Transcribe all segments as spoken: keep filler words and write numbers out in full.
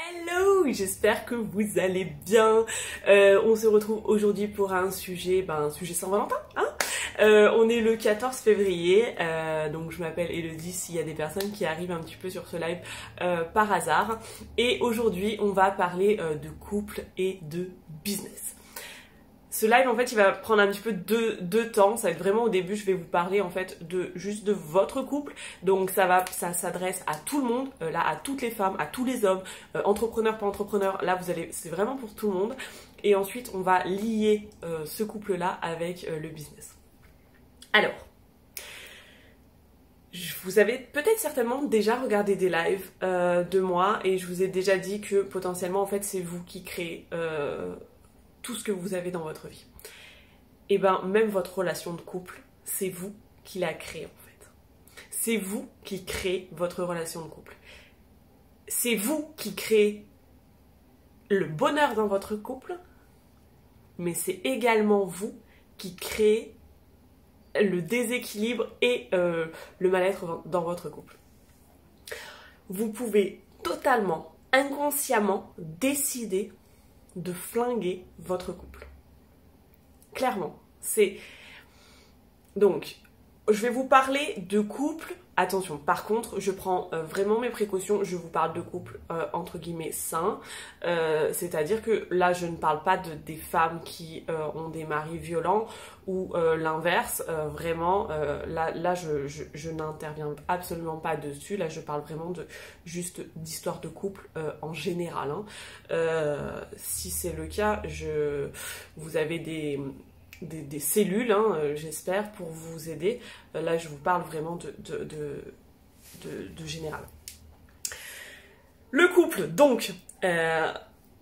Hello, j'espère que vous allez bien. Euh, on se retrouve aujourd'hui pour un sujet, ben un sujet Saint-Valentin. Hein euh, on est le quatorze février, euh, donc je m'appelle Elodie s'il y a des personnes qui arrivent un petit peu sur ce live euh, par hasard. Et aujourd'hui, on va parler euh, de couple et de business. Ce live en fait il va prendre un petit peu de, de temps, ça va être vraiment au début, je vais vous parler en fait de juste de votre couple, donc ça va, ça s'adresse à tout le monde, euh, là à toutes les femmes, à tous les hommes, euh, entrepreneurs, pas entrepreneurs, là vous allez, c'est vraiment pour tout le monde, et ensuite on va lier euh, ce couple là avec euh, le business. Alors, vous avez peut-être certainement déjà regardé des lives euh, de moi et je vous ai déjà dit que potentiellement en fait c'est vous qui créez euh, tout ce que vous avez dans votre vie. Et ben même votre relation de couple, c'est vous qui la créez en fait. C'est vous qui créez votre relation de couple. C'est vous qui créez le bonheur dans votre couple, mais c'est également vous qui créez le déséquilibre et euh, le mal-être dans votre couple. Vous pouvez totalement, inconsciemment décider de flinguer votre couple. Clairement, c'est... Donc, je vais vous parler de couple. Attention, par contre, je prends euh, vraiment mes précautions. Je vous parle de couple euh, entre guillemets sain. Euh, C'est-à-dire que là, je ne parle pas de, des femmes qui euh, ont des maris violents ou euh, l'inverse. Euh, vraiment, euh, là, là, je, je, je n'interviens absolument pas dessus. Là, je parle vraiment de juste d'histoire de couple euh, en général. Hein. Euh, si c'est le cas, je, vous avez des... Des, des cellules, hein, euh, j'espère, pour vous aider. Euh, là, je vous parle vraiment de, de, de, de, de général. Le couple, donc, euh,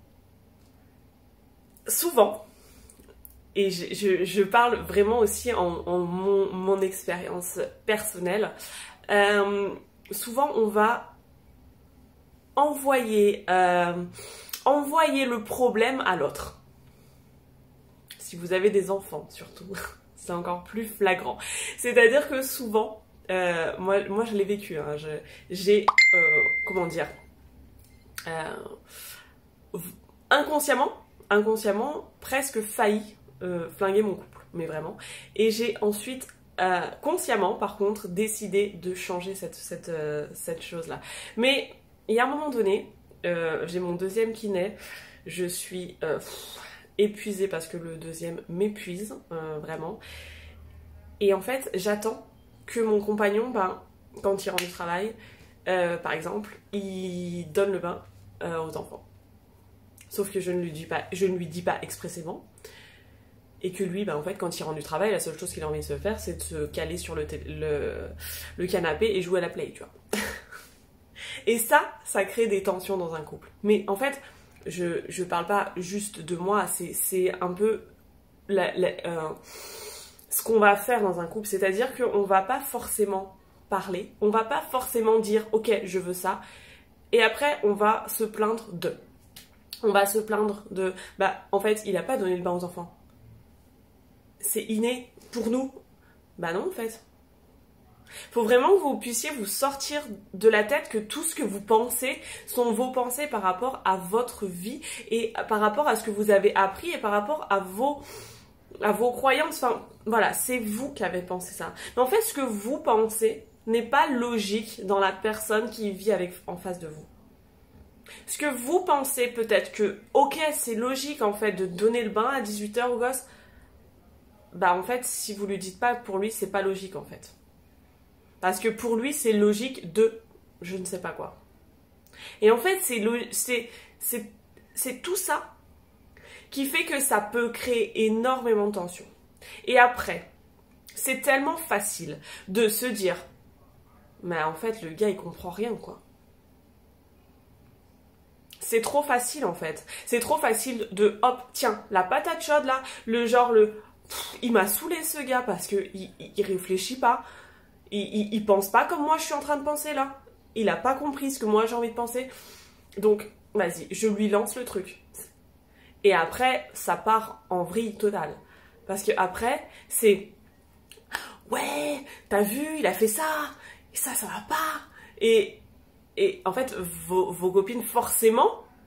souvent, et je, je, je parle vraiment aussi en, en mon, mon expérience personnelle, euh, souvent on va envoyer, euh, envoyer le problème à l'autre. Si vous avez des enfants, surtout, c'est encore plus flagrant. C'est-à-dire que souvent, euh, moi, moi je l'ai vécu, hein, j'ai, euh, comment dire, euh, inconsciemment, inconsciemment, presque failli euh, flinguer mon couple, mais vraiment. Et j'ai ensuite, euh, consciemment, par contre, décidé de changer cette, cette, euh, cette chose-là. Mais il y a un moment donné, euh, j'ai mon deuxième qui naît, je suis... Euh, pff, épuisée parce que le deuxième m'épuise euh, vraiment, et en fait j'attends que mon compagnon, ben, quand il rentre du travail euh, par exemple, il donne le bain euh, aux enfants, sauf que je ne lui dis pas, je ne lui dis pas expressément, et que lui, ben, en fait quand il rentre du travail, la seule chose qu'il a envie de se faire, c'est de se caler sur le, le, le canapé et jouer à la play, tu vois. Et ça, ça crée des tensions dans un couple. Mais en fait, je je parle pas juste de moi, c'est un peu la, la, euh, ce qu'on va faire dans un couple. C'est-à-dire qu'on va pas forcément parler, on va pas forcément dire « ok, je veux ça », et après on va se plaindre de. On va se plaindre de « bah en fait, il a pas donné le bain aux enfants. C'est inné pour nous. » Bah non en fait. Faut vraiment que vous puissiez vous sortir de la tête que tout ce que vous pensez sont vos pensées par rapport à votre vie et par rapport à ce que vous avez appris et par rapport à vos, à vos croyances. Enfin, voilà, c'est vous qui avez pensé ça. Mais en fait, ce que vous pensez n'est pas logique dans la personne qui vit avec, en face de vous. Ce que vous pensez peut-être que, ok, c'est logique en fait de donner le bain à dix-huit heures au gosse. Bah en fait, si vous lui dites pas, pour lui, c'est pas logique en fait. Parce que pour lui, c'est logique de je ne sais pas quoi. Et en fait, c'est tout ça qui fait que ça peut créer énormément de tension. Et après, c'est tellement facile de se dire mais en fait, le gars, il comprend rien, quoi. C'est trop facile, en fait. C'est trop facile de hop, tiens, la patate chaude, là, le genre, le pff, il m'a saoulé, ce gars, parce qu'il il, il réfléchit pas. Il, il, il pense pas comme moi je suis en train de penser là. Il a pas compris ce que moi j'ai envie de penser. Donc, vas-y, je lui lance le truc. Et après, ça part en vrille totale. Parce que après, c'est... Ouais, t'as vu, il a fait ça. Et ça, ça va pas. Et, et en fait, vos, vos copines, forcément,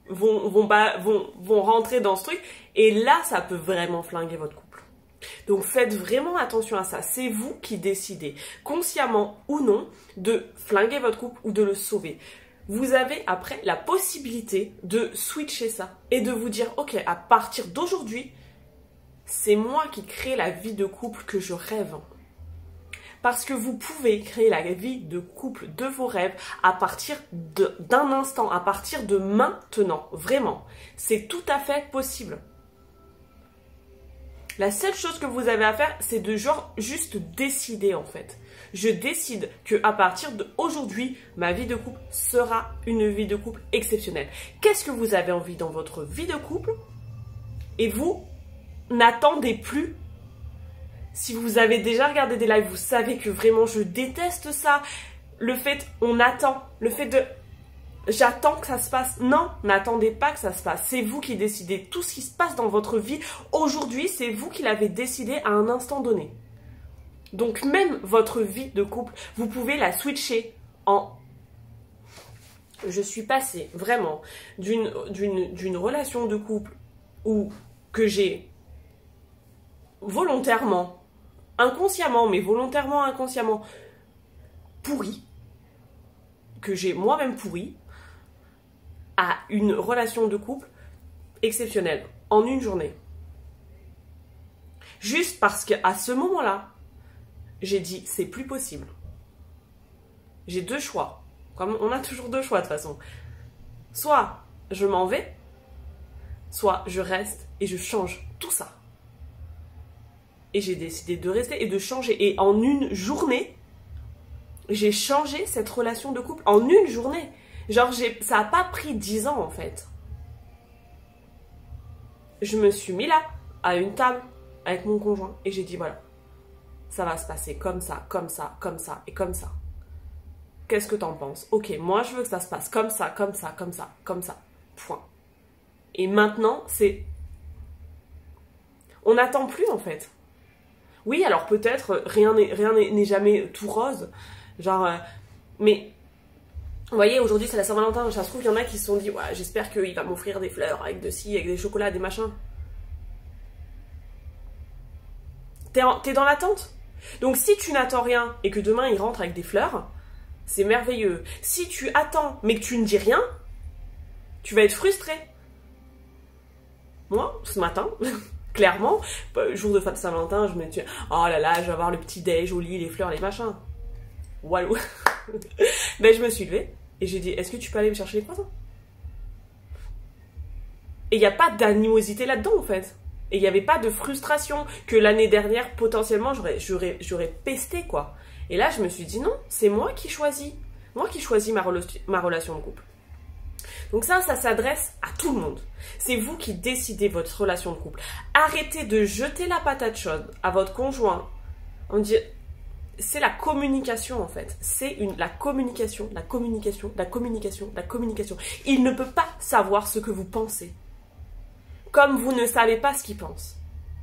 vont, vont, pas, vont, vont rentrer dans ce truc. Et là, ça peut vraiment flinguer votre couple. Donc faites vraiment attention à ça. C'est vous qui décidez, consciemment ou non, de flinguer votre couple ou de le sauver. Vous avez après la possibilité de switcher ça et de vous dire, ok, à partir d'aujourd'hui, c'est moi qui crée la vie de couple que je rêve. Parce que vous pouvez créer la vie de couple de vos rêves à partir d'un instant, à partir de maintenant, vraiment. C'est tout à fait possible. La seule chose que vous avez à faire, c'est de genre juste décider en fait. Je décide que à partir d'aujourd'hui, ma vie de couple sera une vie de couple exceptionnelle. Qu'est-ce que vous avez envie dans votre vie de couple? Et vous n'attendez plus. Si vous avez déjà regardé des lives, vous savez que vraiment je déteste ça. Le fait, on attend, le fait de... J'attends que ça se passe. Non, n'attendez pas que ça se passe. C'est vous qui décidez. Tout ce qui se passe dans votre vie aujourd'hui, c'est vous qui l'avez décidé à un instant donné. Donc même votre vie de couple, vous pouvez la switcher en... Je suis passée vraiment d'une d'une d'une relation de couple où que j'ai volontairement, inconsciemment, mais volontairement, inconsciemment, pourri, que j'ai moi-même pourri, à une relation de couple exceptionnelle, en une journée. Juste parce qu'à ce moment-là, j'ai dit, c'est plus possible. J'ai deux choix. Comme on a toujours deux choix de toute façon. Soit je m'en vais, soit je reste et je change tout ça. Et j'ai décidé de rester et de changer. Et en une journée, j'ai changé cette relation de couple. En une journée. Genre, ça n'a pas pris dix ans en fait. Je me suis mis là, à une table, avec mon conjoint. Et j'ai dit, voilà, ça va se passer comme ça, comme ça, comme ça et comme ça. Qu'est-ce que t'en penses? Ok, moi je veux que ça se passe comme ça, comme ça, comme ça, comme ça. Point. Et maintenant, c'est... On n'attend plus en fait. Oui, alors peut-être rien n'est rien n'est jamais tout rose. Genre... Euh, mais... Vous voyez, aujourd'hui c'est la Saint-Valentin, ça se trouve, il y en a qui se sont dit, ouais, j'espère qu'il va m'offrir des fleurs avec de ci, avec des chocolats, des machins. T'es t'es dans l'attente. Donc si tu n'attends rien et que demain il rentre avec des fleurs, c'est merveilleux. Si tu attends mais que tu ne dis rien, tu vas être frustré. Moi, ce matin, clairement, jour de Saint-Valentin, je me dis, oh là là, je vais avoir le petit déj au lit, les fleurs, les machins. Walou. Ben je me suis levée et j'ai dit, est-ce que tu peux aller me chercher les croissants? Et il n'y a pas d'animosité là-dedans en fait. Et il n'y avait pas de frustration que l'année dernière, potentiellement, j'aurais j'aurais j'aurais pesté quoi. Et là, je me suis dit, non, c'est moi qui choisis. Moi qui choisis ma, rela- ma relation de couple. Donc ça, ça s'adresse à tout le monde. C'est vous qui décidez votre relation de couple. Arrêtez de jeter la patate chaude à votre conjoint. On dit... C'est la communication en fait, c'est une la communication, la communication, la communication, la communication. Il ne peut pas savoir ce que vous pensez, comme vous ne savez pas ce qu'il pense.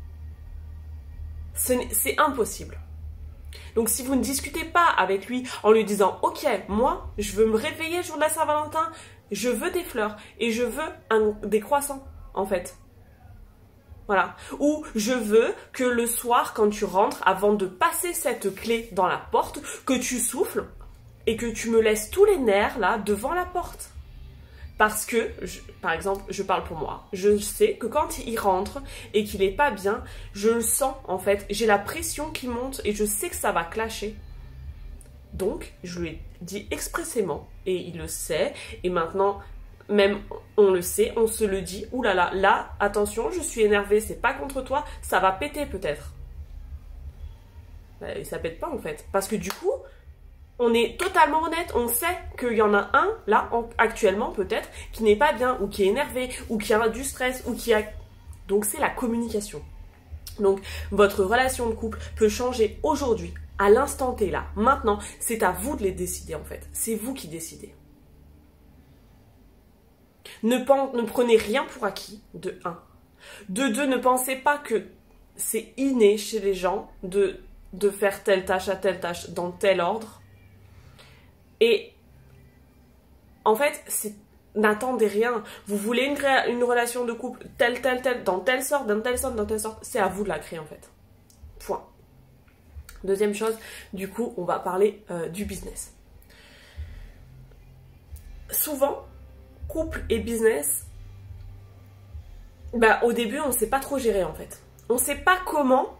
C'est impossible. Donc si vous ne discutez pas avec lui en lui disant « Ok, moi, je veux me réveiller le jour de la Saint-Valentin, je veux des fleurs et je veux un, des croissants en fait. » Voilà. Ou je veux que le soir, quand tu rentres, avant de passer cette clé dans la porte, que tu souffles et que tu me laisses tous les nerfs là devant la porte. Parce que, je, par exemple, je parle pour moi. Je sais que quand il rentre et qu'il n'est pas bien, je le sens en fait. J'ai la pression qui monte et je sais que ça va clasher. Donc, je lui ai dit expressément et il le sait. Et maintenant... Même, on le sait, on se le dit. Ouh là là, là, attention, je suis énervée, c'est pas contre toi, ça va péter peut-être. Et ça pète pas en fait. Parce que du coup, on est totalement honnête, on sait qu'il y en a un, là, en, actuellement peut-être, qui n'est pas bien, ou qui est énervé, ou qui a du stress, ou qui a... Donc c'est la communication. Donc, votre relation de couple peut changer aujourd'hui, à l'instant T là. Maintenant, c'est à vous de les décider en fait. C'est vous qui décidez. Ne, pense, ne prenez rien pour acquis, de un. De deux, ne pensez pas que c'est inné chez les gens de, de faire telle tâche à telle tâche dans tel ordre. Et en fait, n'attendez rien. Vous voulez une, une relation de couple telle, telle, telle, dans telle sorte, dans telle sorte, dans telle sorte. C'est à vous de la créer en fait. Point. Deuxième chose, du coup, on va parler euh, du business. Souvent, couple et business, bah, au début, on ne sait pas trop gérer en fait. On ne sait pas comment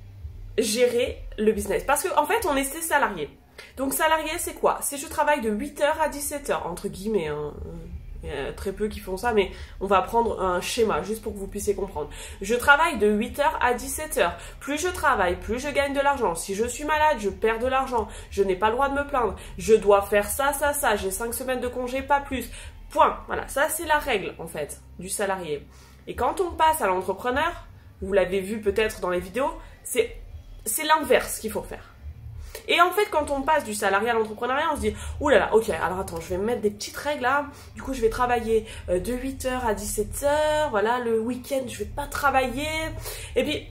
gérer le business. Parce qu'en en fait, on est ses salariés. Donc salarié, c'est quoi? C'est je travaille de huit heures à dix-sept heures, entre guillemets. Hein. Il y a très peu qui font ça, mais on va prendre un schéma, juste pour que vous puissiez comprendre. Je travaille de huit heures à dix-sept heures. Plus je travaille, plus je gagne de l'argent. Si je suis malade, je perds de l'argent. Je n'ai pas le droit de me plaindre. Je dois faire ça, ça, ça. J'ai cinq semaines de congé, pas plus. Point. Voilà, ça c'est la règle, en fait, du salarié. Et quand on passe à l'entrepreneur, vous l'avez vu peut-être dans les vidéos, c'est c'est l'inverse qu'il faut faire. Et en fait, quand on passe du salariat à l'entrepreneuriat, on se dit « Ouh là là, ok, alors attends, je vais me mettre des petites règles là. Du coup, je vais travailler de huit heures à dix-sept heures. Voilà, le week-end, je vais pas travailler. » Et puis...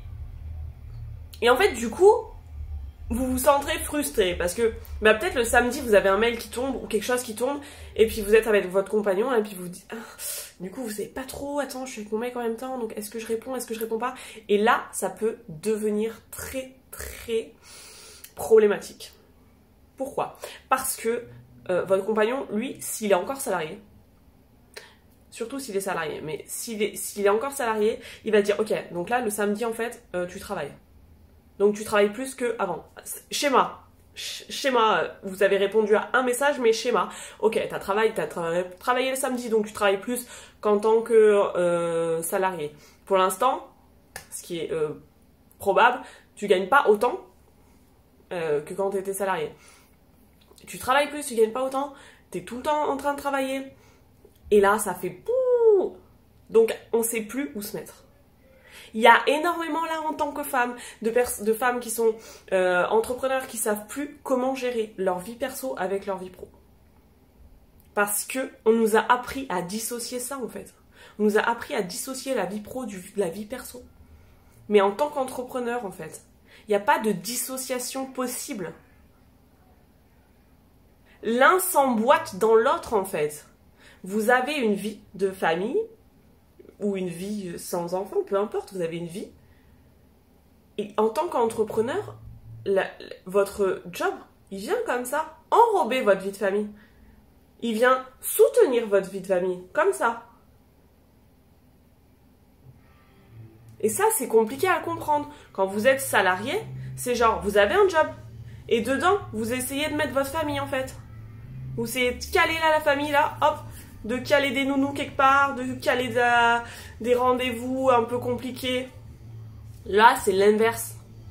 Et en fait, du coup, vous vous sentez frustré parce que bah, peut-être le samedi, vous avez un mail qui tombe ou quelque chose qui tombe et puis vous êtes avec votre compagnon et puis vous dites ah, « Du coup, vous savez pas trop, attends, je suis avec mon mec en même temps, donc est-ce que je réponds, est-ce que je réponds pas ?» Et là, ça peut devenir très, très... problématique. Pourquoi? Parce que euh, votre compagnon, lui, s'il est encore salarié, surtout s'il est salarié, mais s'il est, s'il est encore salarié, il va dire, ok, donc là, le samedi, en fait, euh, tu travailles. Donc tu travailles plus qu'avant. Schéma. Schéma, vous avez répondu à un message, mais schéma. Ok, tu as travaillé, t'as tra travaillé le samedi, donc tu travailles plus qu'en tant que euh, salarié. Pour l'instant, ce qui est euh, probable, tu gagnes pas autant Euh, que quand tu étais salarié. Tu travailles plus, tu gagnes pas autant, tu es tout le temps en train de travailler. Et là, ça fait pouh. Donc, on sait plus où se mettre. Il y a énormément là, en tant que femme, de, de femmes qui sont euh, entrepreneurs qui savent plus comment gérer leur vie perso avec leur vie pro. Parce que on nous a appris à dissocier ça, en fait. On nous a appris à dissocier la vie pro du, de la vie perso. Mais en tant qu'entrepreneur, en fait, il n'y a pas de dissociation possible. L'un s'emboîte dans l'autre, en fait. Vous avez une vie de famille, ou une vie sans enfant, peu importe, vous avez une vie. Et en tant qu'entrepreneur, la, la, votre job, il vient comme ça, enrober votre vie de famille. Il vient soutenir votre vie de famille, comme ça. Et ça, c'est compliqué à comprendre. Quand vous êtes salarié, c'est genre, vous avez un job. Et dedans, vous essayez de mettre votre famille, en fait. Vous essayez de caler là la famille, là, hop, de caler des nounous quelque part, de caler de, des rendez-vous un peu compliqués. Là, c'est l'inverse.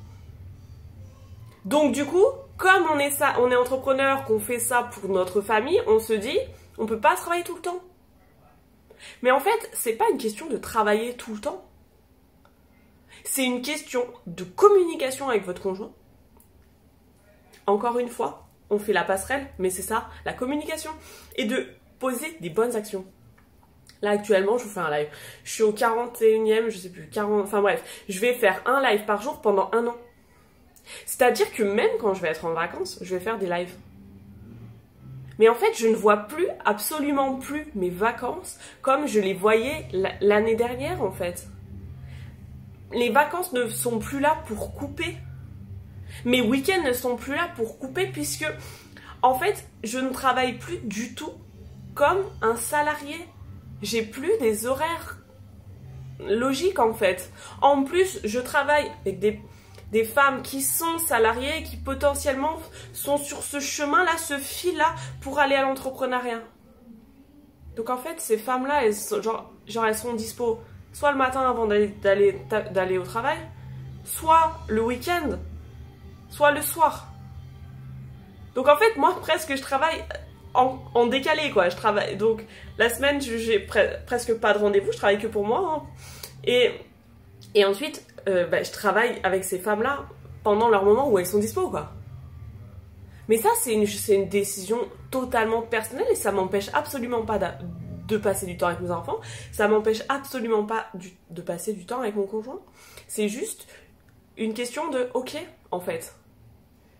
Donc, du coup, comme on est, ça, on est entrepreneur, qu'on fait ça pour notre famille, on se dit, on ne peut pas travailler tout le temps. Mais en fait, c'est pas une question de travailler tout le temps. C'est une question de communication avec votre conjoint. Encore une fois, on fait la passerelle, mais c'est ça, la communication. Et de poser des bonnes actions. Là, actuellement, je vous fais un live. Je suis au quarante et unième, je sais plus, quarante, enfin bref. Je vais faire un live par jour pendant un an. C'est-à-dire que même quand je vais être en vacances, je vais faire des lives. Mais en fait, je ne vois plus, absolument plus mes vacances comme je les voyais l'année dernière, en fait. Les vacances ne sont plus là pour couper. Mes week-ends ne sont plus là pour couper puisque, en fait, je ne travaille plus du tout comme un salarié. J'ai plus des horaires logiques, en fait. En plus, je travaille avec des, des femmes qui sont salariées et qui potentiellement sont sur ce chemin-là, ce fil-là, pour aller à l'entrepreneuriat. Donc, en fait, ces femmes-là, elles sont, genre, genre, elles sont dispo soit le matin avant d'aller d'aller d'aller au travail, soit le week-end, soit le soir. Donc en fait, moi, presque, je travaille en, en décalé, quoi. Je travaille, donc la semaine, j'ai pre presque pas de rendez-vous, je travaille que pour moi. Hein. Et, et ensuite, euh, bah, je travaille avec ces femmes-là pendant leur moment où elles sont dispo, quoi. Mais ça, c'est une, c'est une décision totalement personnelle et ça m'empêche absolument pas de, de passer du temps avec mes enfants. Ça m'empêche absolument pas du, de passer du temps avec mon conjoint. C'est juste une question de, ok, en fait,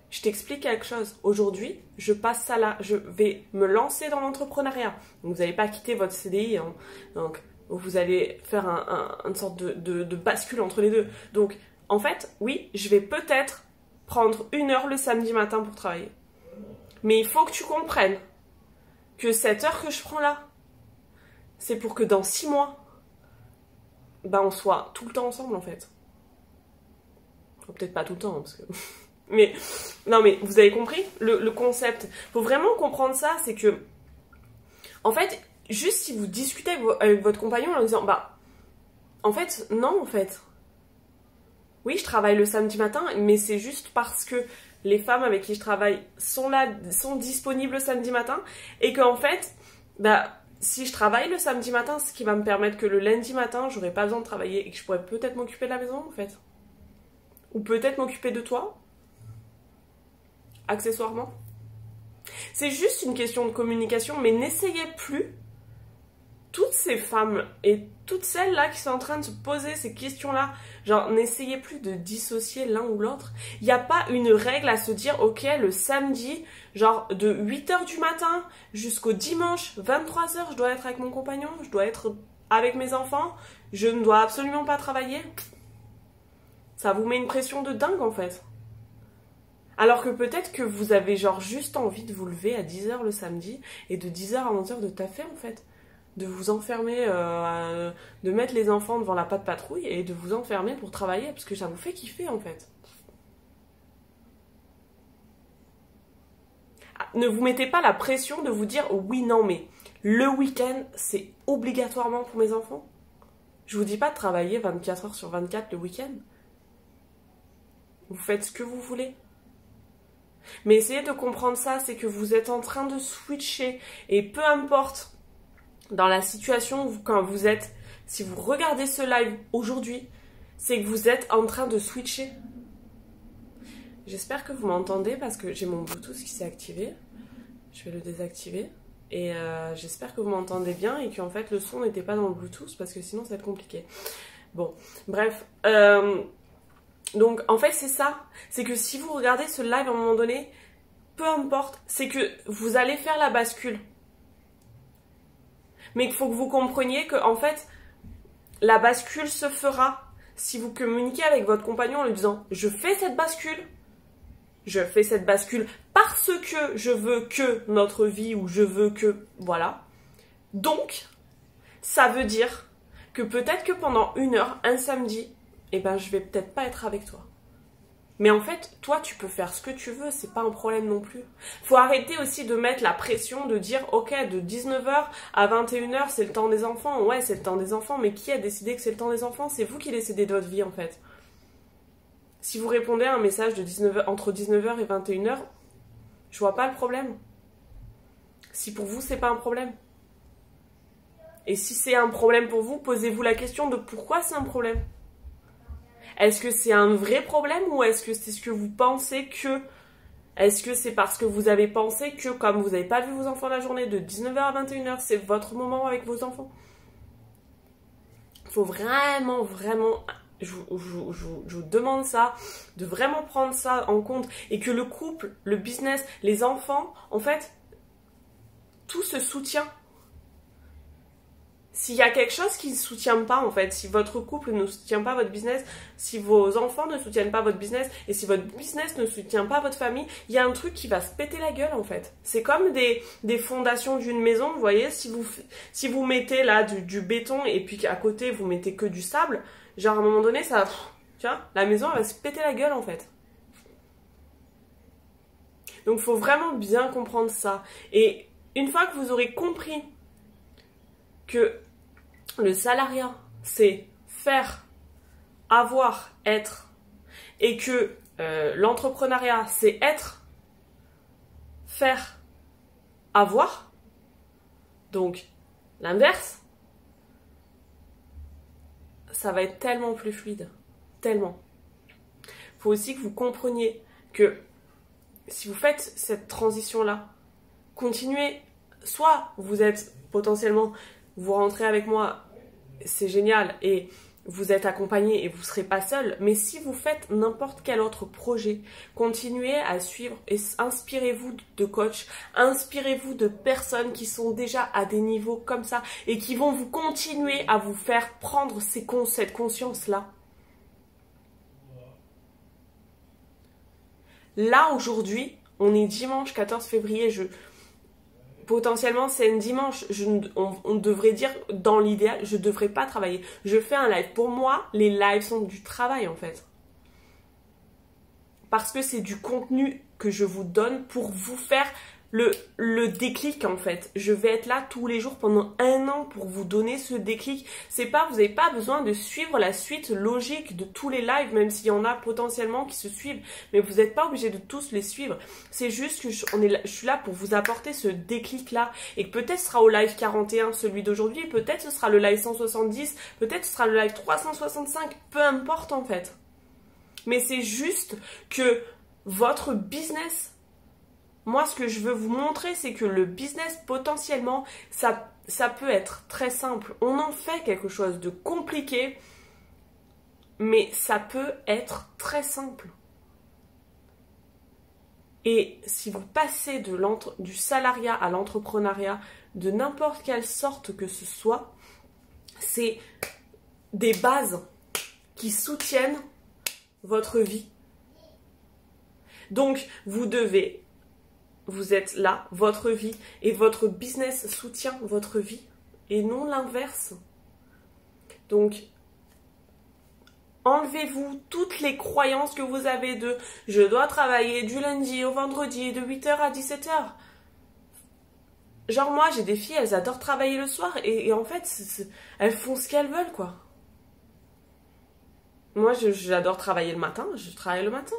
Je t'explique quelque chose. Aujourd'hui, je passe ça là. Je vais me lancer dans l'entrepreneuriat. Donc, vous n'allez pas quitter votre C D I. Hein. Donc, vous allez faire un, un, une sorte de, de, de bascule entre les deux. Donc, en fait, oui, je vais peut-être prendre une heure le samedi matin pour travailler. Mais il faut que tu comprennes que cette heure que je prends là, c'est pour que dans six mois, ben on soit tout le temps ensemble en fait. Enfin, peut-être pas tout le temps, hein, parce que... mais, non mais, vous avez compris le, le concept. Faut vraiment comprendre ça, c'est que, en fait, juste si vous discutez avec, avec votre compagnon en disant, bah, en fait, non, en fait. Oui, je travaille le samedi matin, mais c'est juste parce que les femmes avec qui je travaille sont là, sont disponibles le samedi matin, et qu'en fait, bah, si je travaille le samedi matin, ce qui va me permettre que le lundi matin, j'aurai pas besoin de travailler et que je pourrais peut-être m'occuper de la maison, en fait. Ou peut-être m'occuper de toi, accessoirement. C'est juste une question de communication, mais n'essayez plus, toutes ces femmes et toutes celles-là qui sont en train de se poser ces questions-là, genre n'essayez plus de dissocier l'un ou l'autre. Il n'y a pas une règle à se dire, ok, le samedi, genre de huit heures du matin jusqu'au dimanche, vingt-trois heures, je dois être avec mon compagnon, je dois être avec mes enfants, je ne dois absolument pas travailler. Ça vous met une pression de dingue en fait. Alors que peut-être que vous avez genre juste envie de vous lever à dix heures le samedi et de dix heures à onze heures de taffer en fait. De vous enfermer, euh, de mettre les enfants devant la patte patrouille et de vous enfermer pour travailler parce que ça vous fait kiffer en fait. Ah, ne vous mettez pas la pression de vous dire oui, non, mais le week-end c'est obligatoirement pour mes enfants. Je vous dis pas de travailler vingt-quatre heures sur vingt-quatre le week-end. Vous faites ce que vous voulez. Mais essayez de comprendre ça, c'est que vous êtes en train de switcher et peu importe dans la situation où, quand vous êtes, si vous regardez ce live aujourd'hui, c'est que vous êtes en train de switcher. J'espère que vous m'entendez parce que j'ai mon Bluetooth qui s'est activé. Je vais le désactiver. Et euh, j'espère que vous m'entendez bien et qu'en fait le son n'était pas dans le Bluetooth parce que sinon ça va être compliqué. Bon, bref. Euh, donc en fait c'est ça. C'est que si vous regardez ce live à un moment donné, peu importe, c'est que vous allez faire la bascule. Mais il faut que vous compreniez que en fait, la bascule se fera si vous communiquez avec votre compagnon en lui disant « Je fais cette bascule, je fais cette bascule parce que je veux que notre vie ou je veux que... Voilà. Donc, ça veut dire que peut-être que pendant une heure, un samedi, eh ben, je vais peut-être pas être avec toi. Mais en fait, toi, tu peux faire ce que tu veux, c'est pas un problème non plus. Faut arrêter aussi de mettre la pression de dire, ok, de dix-neuf heures à vingt et une heures, c'est le temps des enfants. Ouais, c'est le temps des enfants, mais qui a décidé que c'est le temps des enfants? C'est vous qui décidez de votre vie, en fait. Si vous répondez à un message de dix-neuf heures, entre dix-neuf heures et vingt et une heures, je vois pas le problème. Si pour vous, c'est pas un problème. Et si c'est un problème pour vous, posez-vous la question de pourquoi c'est un problème. Est-ce que c'est un vrai problème ou est-ce que c'est ce que vous pensez que... Est-ce que c'est parce que vous avez pensé que comme vous n'avez pas vu vos enfants la journée de dix-neuf heures à vingt et une heures, c'est votre moment avec vos enfants? Il faut vraiment, vraiment... Je vous, je, vous, je, vous, je vous demande ça, de vraiment prendre ça en compte. Et que le couple, le business, les enfants, en fait, tout se soutient. S'il y a quelque chose qui ne soutient pas, en fait, si votre couple ne soutient pas votre business, si vos enfants ne soutiennent pas votre business, et si votre business ne soutient pas votre famille, il y a un truc qui va se péter la gueule, en fait. C'est comme des, des fondations d'une maison, vous voyez, si vous, si vous mettez là du, du béton et puis qu'à côté vous mettez que du sable, genre à un moment donné, ça, tu vois, la maison elle va se péter la gueule, en fait. Donc il faut vraiment bien comprendre ça. Et une fois que vous aurez compris que le salariat, c'est faire, avoir, être, et que euh, l'entrepreneuriat, c'est être, faire, avoir, donc l'inverse, ça va être tellement plus fluide, tellement. Il faut aussi que vous compreniez que si vous faites cette transition-là, continuez, soit vous êtes potentiellement, vous rentrez avec moi, c'est génial, et vous êtes accompagné et vous ne serez pas seul. Mais si vous faites n'importe quel autre projet, continuez à suivre et inspirez-vous de coachs, inspirez-vous de personnes qui sont déjà à des niveaux comme ça et qui vont vous continuer à vous faire prendre ces cons cette conscience-là. Là, aujourd'hui, on est dimanche quatorze février, je... potentiellement c'est un dimanche, je, on, on devrait dire dans l'idéal, je ne devrais pas travailler. Je fais un live. Pour moi, les lives sont du travail en fait. Parce que c'est du contenu que je vous donne pour vous faire le, le déclic en fait. Je vais être là tous les jours pendant un an pour vous donner ce déclic. C'est pas, vous n'avez pas besoin de suivre la suite logique de tous les lives, même s'il y en a potentiellement qui se suivent. Mais vous n'êtes pas obligé de tous les suivre. C'est juste que je, on est là, je suis là pour vous apporter ce déclic là. Et que peut-être ce sera au live quarante et un, celui d'aujourd'hui. Peut-être ce sera le live cent soixante-dix. Peut-être ce sera le live trois cent soixante-cinq. Peu importe en fait. Mais c'est juste que votre business... Moi, ce que je veux vous montrer, c'est que le business, potentiellement, ça, ça peut être très simple. On en fait quelque chose de compliqué, mais ça peut être très simple. Et si vous passez de du salariat à l'entrepreneuriat, de n'importe quelle sorte que ce soit, c'est des bases qui soutiennent votre vie. Donc, vous devez... Vous êtes là, votre vie, et votre business soutient votre vie, et non l'inverse. Donc, enlevez-vous toutes les croyances que vous avez de « je dois travailler du lundi au vendredi de huit heures à dix-sept heures ». Genre moi, j'ai des filles, elles adorent travailler le soir, et, et en fait, c'est, c'est, elles font ce qu'elles veulent, quoi. Moi, je, j'adore travailler le matin, je travaille le matin.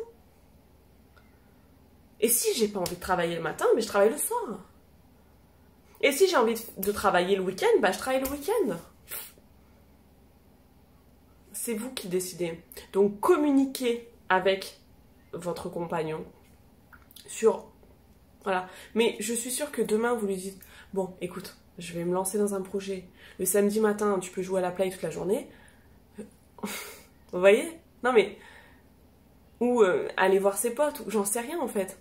Et si j'ai pas envie de travailler le matin, mais je travaille le soir. Et si j'ai envie de, de travailler le week-end, bah je travaille le week-end. C'est vous qui décidez. Donc communiquez avec votre compagnon sur... Voilà. Mais je suis sûre que demain, vous lui dites, bon, écoute, je vais me lancer dans un projet. Le samedi matin, tu peux jouer à la play toute la journée. Vous voyez? Non mais... Ou euh, aller voir ses potes, ou j'en sais rien en fait.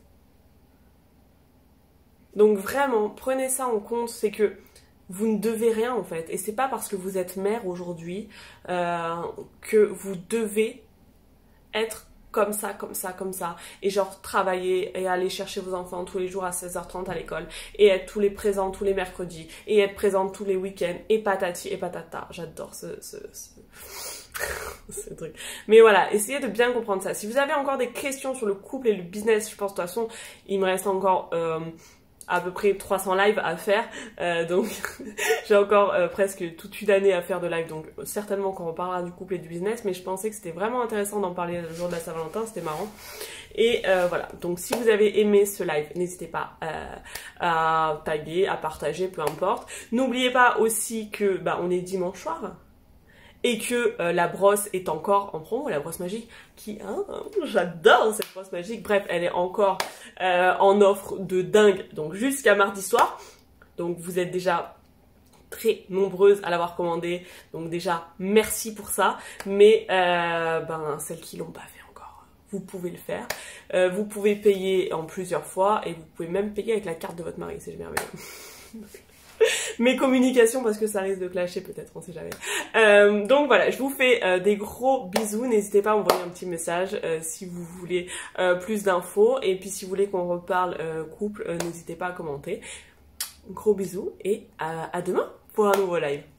Donc vraiment, prenez ça en compte, c'est que vous ne devez rien en fait. Et c'est pas parce que vous êtes mère aujourd'hui euh, que vous devez être comme ça, comme ça, comme ça. Et genre travailler et aller chercher vos enfants tous les jours à seize heures trente à l'école. Et être tous les présents tous les mercredis. Et être présente tous les week-ends. Et patati et patata. J'adore ce... ce, ce... ce truc. Mais voilà, essayez de bien comprendre ça. Si vous avez encore des questions sur le couple et le business, je pense de toute façon, il me reste encore euh, à peu près trois cents lives à faire. Euh, donc, j'ai encore euh, presque toute une année à faire de live. Donc, certainement qu'on reparlera du couple et du business. Mais je pensais que c'était vraiment intéressant d'en parler le jour de la Saint-Valentin. C'était marrant. Et euh, voilà, donc si vous avez aimé ce live, n'hésitez pas euh, à taguer, à partager, peu importe. N'oubliez pas aussi que bah, on est dimanche soir. Et que euh, la brosse est encore en promo, la brosse magique, qui, hein, j'adore cette brosse magique, bref, elle est encore euh, en offre de dingue, donc jusqu'à mardi soir. Donc vous êtes déjà très nombreuses à l'avoir commandée, donc déjà merci pour ça. Mais euh, ben celles qui l'ont pas fait encore, vous pouvez le faire. Euh, vous pouvez payer en plusieurs fois et vous pouvez même payer avec la carte de votre mari, c'est merveilleux. Mes communications parce que ça risque de clasher peut-être, on sait jamais. Euh, donc voilà, je vous fais euh, des gros bisous. N'hésitez pas à m'envoyer un petit message euh, si vous voulez euh, plus d'infos. Et puis si vous voulez qu'on reparle euh, couple, euh, n'hésitez pas à commenter. Gros bisous et à, à demain pour un nouveau live.